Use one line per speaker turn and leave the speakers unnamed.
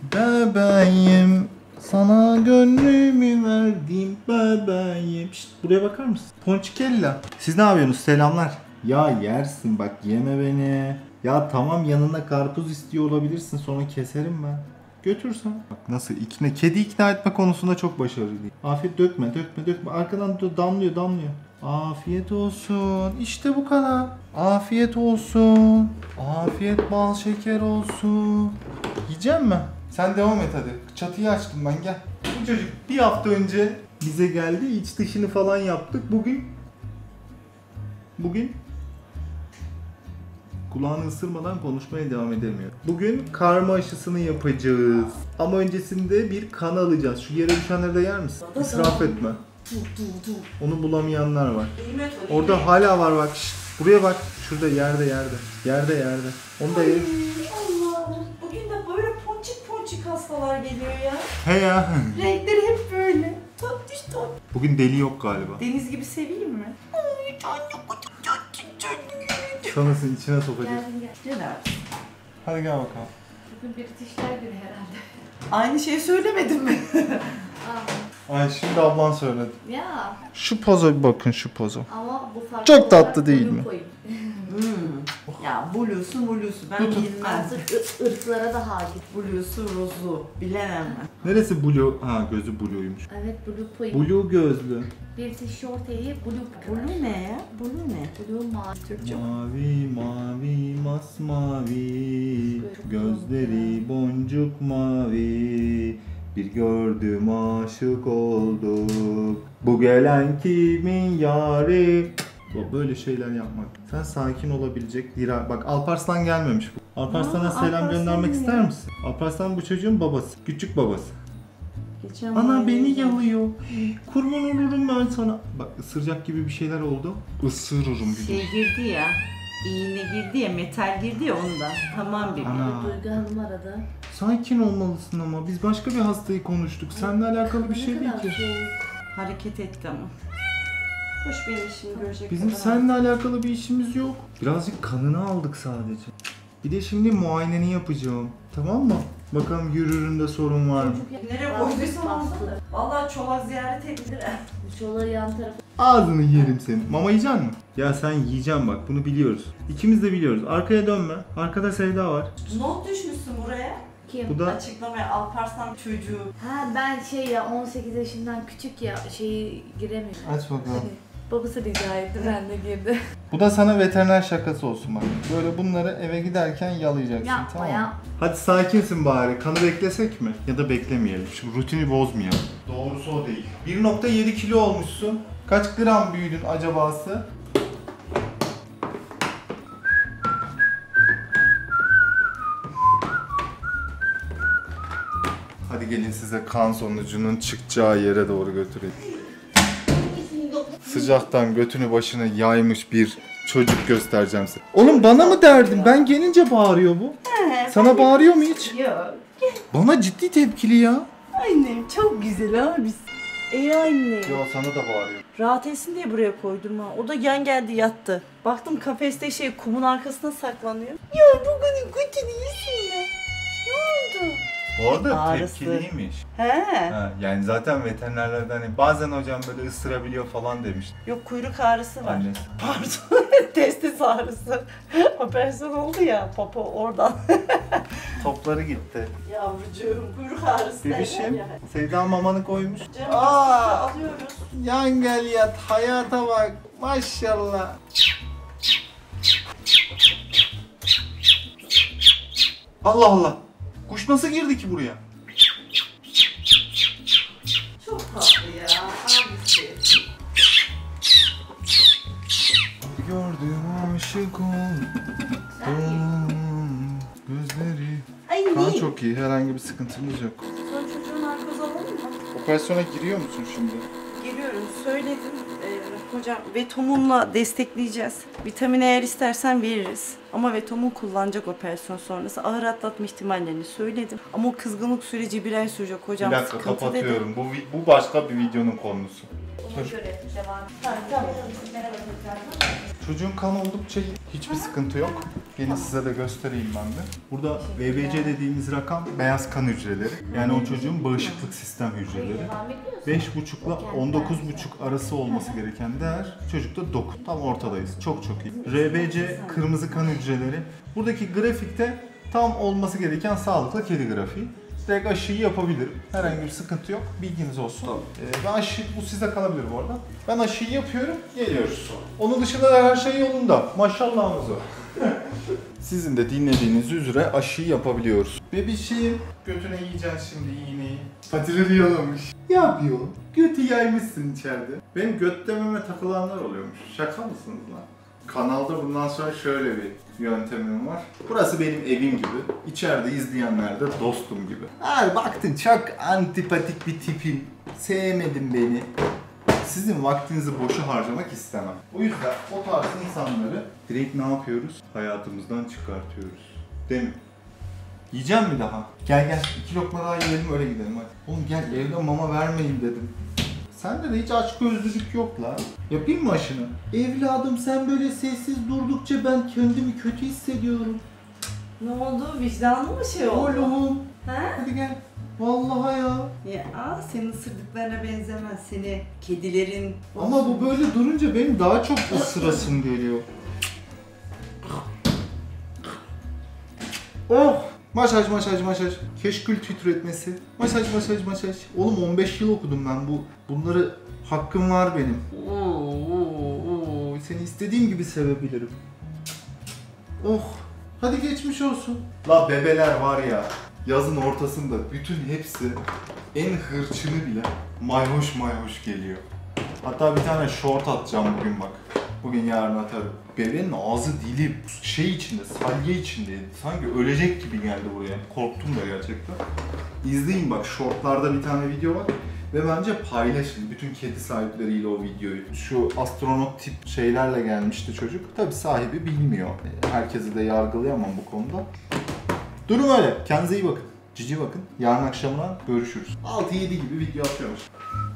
Bebeğim, sana gönlümü verdim bebeğim. Şişt, buraya bakar mısın? Ponçikella. Siz ne yapıyorsunuz? Selamlar. Ya yersin bak, yeme beni. Ya tamam, yanına karpuz istiyor olabilirsin, sonra keserim ben. Götürsen. Bak nasıl kedi ikna etme konusunda çok başarılıyım. Afiyet, dökme. Arkadan damlıyor. Afiyet olsun. İşte bu kadar. Afiyet olsun. Afiyet bal şeker olsun. Yiyecek mi? Sen devam et hadi. Çatıyı açtım ben, gel. Bu çocuk bir hafta önce bize geldi. İç dışını falan yaptık. Bugün kulağını ısırmadan konuşmaya devam edemiyor. Bugün karma aşısını yapacağız. Ama öncesinde bir kan alacağız. Şu yere düşenleri de yer misin? İsraf etme. Onu bulamayanlar var. Orada hala var bak. Şişt, buraya bak. Şurada yerde. Onu da ye.
Allah'ım. Bugün de böyle ponçik hastalar geliyor ya.
He ya.
Renkleri hep böyle. Tatlış.
Bugün deli yok galiba.
Deniz gibi seveyim mi?
Sanırsın içine sokacak.
Gel abi.
Hadi gel bakalım.
Bugün Britishler günü herhalde.
Aynı şeyi söylemedim mi?
Ay şimdi ablan söyledi.
Ya
Şu poza bir bakın, şu poza.
ama bu farklı
Çok tatlı
olarak
değil
bunu
mi?
koyayım.
Ya blue'su ben bilmem.
Artık ırklara da hakim.
Blue'su rozu bilemem ben.
Neresi blue? Ha, gözü blue'ymuş.
Evet blue koyayım.
Blue gözlü.
British Shorthair'i blue.
Blue ne ya? Blue ne?
Blue mavi.
Türkçe.
Mavi masmavi, gözleri boncuk mavi. Bir gördüm aşık olduk. Bu gelen kimin yari? Böyle şeyler yapmak. Sen sakin olabilecek bir... Bak Alparslan gelmemiş bu. Alparslan'a selam
Alparslan
göndermek
ne?
ister misin? Alparslan bu çocuğun babası. Küçük babası.
Geçen
Ana
var
beni
ya.
yalıyor. Kurban olurum ben sana. Bak ısıracak gibi bir şeyler oldu. Isırırım bir de.
Şey girdi ya. İğne girdi ya, metal girdi ya ondan. Tamam bir.
Ana.
Duygu Hanım aradı.
Sakin olmalısın ama. Biz başka bir hastayı konuştuk. Seninle alakalı bir
Ne
şey değil
kadar
ki.
soğuk.
Hareket etti ama. Hoş benim işimi görecek
Bizim
kadar.
seninle alakalı bir işimiz yok. Birazcık kanını aldık sadece. Bir de şimdi muayeneni yapacağım. Tamam mı? Bakalım yürüründe sorun var mı?
Nereye koyduysam aldı. Vallahi çolak ziyaret edilir.
Çoluğu yan tarafı.
Ağzını yerim senin. Mama yiyecek misin? Ya sen yiyeceksin bak, bunu biliyoruz. İkimiz de biliyoruz. Arkaya dönme. Arkada Sevda var.
Not düşmüşsün buraya.
Kim?
Bu da
Açıklamaya Alparslan çocuğu.
Ha ben şey ya 18 yaşından küçük ya şeyi giremiyorum.
aç bakalım.
Babası rica etti ben de girdim.
Bu da sana veteriner şakası olsun bak. Böyle bunları eve giderken yalayacaksın,
Yapma
tamam mı?
ya.
Hadi sakinsin bari. Kanı beklesek mi? Ya da beklemeyelim. Şu rutini bozmayalım. Doğrusu o değil. 1.7 kilo olmuşsun. Kaç gram büyüdün acabası? Hadi gelin size kan sonucunun çıkacağı yere doğru götüreyim. Sıcaktan götünü başına yaymış bir çocuk göstereceğim size. Oğlum bana mı derdin? Ben gelince bağırıyor bu. Sana bağırıyor mu hiç?
Yok.
Bana ciddi tepkili ya.
Annem çok güzel abi. Ey anne.
Ya sana da bağırıyor.
Rahat etsin diye buraya koydum ha. O da yan geldi yattı. Baktım kafeste kumun arkasına saklanıyor. Ya bugün kötü değilsin ya. Ne oldu?
Bu arada
Ağrısı.
tepkiliymiş.
He.
Ha, yani zaten veterinerlerden hani bazen hocam böyle ısırabiliyor falan demiş
Yok kuyruk ağrısı var.
annesi.
Pardon. Testis ağrısı. Operasyon oldu ya. Popo oradan.
Topları gitti.
Yavrucuğum kuyruk ağrısı.
Bebişim, Sevda mamanı koymuş.
Canım
Aa!
alıyoruz.
Yan gel yat, hayata bak. Maşallah. Allah Allah. Kuş nasıl girdi ki buraya?
Çok tatlı ya. Abisi.
Gördüm aşık oldum. Gözleri.
Ay
Kan
iyi.
çok iyi, herhangi bir sıkıntımız yok.
Son çocuğun narkoz alalım mı?
Operasyona giriyor musun şimdi?
Geliyorum. Söyledim. Hocam Vetomun'la destekleyeceğiz. Vitamin eğer istersen veririz. Ama Vetomun kullanacak operasyon sonrası. Ağır atlatma ihtimallerini söyledim. Ama o kızgınlık süreci bir ay sürecek hocam.
Bir dakika
Sıkıntı
kapatıyorum.
dedim.
Bu başka bir videonun konusu.
Ona göre devam.
Tamam.
Çocuğun kanı oldukça iyi. Hiçbir sıkıntı yok. Gelin size de göstereyim ben de. Burada VBC dediğimiz rakam beyaz kan hücreleri. Yani o çocuğun bağışıklık sistem hücreleri. 5,5 ile 19,5 arası olması gereken değer çocukta 9. Tam ortadayız. Çok çok iyi. RBC kırmızı kan hücreleri. Buradaki grafikte tam olması gereken sağlıklı kedi grafiği. Direkt aşıyı yapabilirim. Herhangi bir sıkıntı yok. Bilginiz olsun. Ve aşı, bu size kalabilir bu arada. Ben aşıyı yapıyorum, geliyoruz. Onun dışında her şey yolunda. Maşallahımız var. Sizin de dinlediğiniz üzere aşıyı yapabiliyoruz. Bebişim, götüne yiyeceksin şimdi iğneyi. Patileri yalamış. Yapıyor. Götü yaymışsın içeride. Benim göt dememe takılanlar oluyormuş. Şaka mısınız lan? Kanalda bundan sonra şöyle bir yöntemim var. Burası benim evim gibi. İçeride izleyenler de dostum gibi. Ay baktın çok antipatik bir tipim. Sevmedin beni. Sizin vaktinizi boşa harcamak istemem. O yüzden o tarz insanları direkt ne yapıyoruz? Hayatımızdan çıkartıyoruz. Değil mi? Yiyeceğim mi daha? Gel gel 2 lokma daha yiyelim öyle gidelim hadi. Oğlum gel evde mama vermeyin dedim. Sende de hiç açgözlülük yok la. Yapayım mı aşını? Evladım sen böyle sessiz durdukça ben kendimi kötü hissediyorum.
Ne oldu? Vicdanın mı şey oldu?
Oğlum.
Ha?
Hadi gel. Vallahi ya.
Ya senin ısırdıklarına benzemez. Seni kedilerin...
Ama bu böyle durunca benim daha çok ısırasım geliyor. Oh! Masaj. Keşkül titretmesi. Masaj. Oğlum 15 yıl okudum ben bunları hakkım var benim. Seni istediğim gibi sevebilirim. Oh! Hadi geçmiş olsun. La bebeler var ya, yazın ortasında bütün hepsi en hırçını bile mayhoş geliyor. Hatta bir tane short atacağım bugün bak. Bugün yarın atarım. Bebeğin ağzı dili şey içinde, salya içindeydi. Sanki ölecek gibi geldi buraya. Korktum da gerçekten. İzleyin bak, shortlarda bir tane video var. Ve bence paylaşın bütün kedi sahipleriyle o videoyu. Şu astronot tip şeylerle gelmişti çocuk. Tabii sahibi bilmiyor. Herkesi de yargılayamam bu konuda. Durum öyle. Kendinize iyi bakın. Cici bakın. Yarın akşamına görüşürüz. 6-7 gibi video atıyormuş.